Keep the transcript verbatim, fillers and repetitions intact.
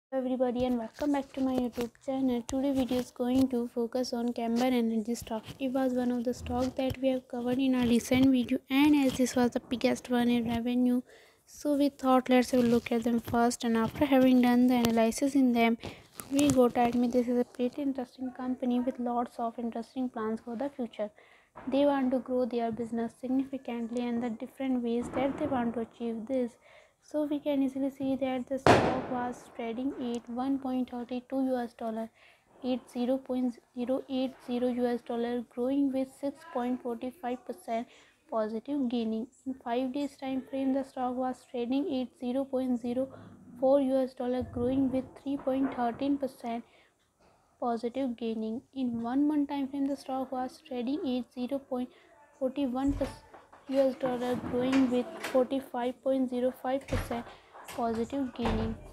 Everybody and welcome back to my YouTube channel. Today video is going to focus on Camber Energy stock. It was one of the stocks that we have covered in our recent video, and as this was the biggest one in revenue, so we thought let's have a look at them first, and after having done the analysis in them, we got to admit this is a pretty interesting company with lots of interesting plans for the future. They want to grow their business significantly and the different ways that they want to achieve this. So we can easily see that the stock was trading at one point three two U S dollar, at zero point zero eight zero U S dollar, growing with six point four five percent positive gaining. In five days time frame, the stock was trading at zero point zero four U S dollar, growing with three point one three percent positive gaining. In one month time frame, the stock was trading at zero point four one U S dollar, growing with forty-five point zero five percent positive gaining.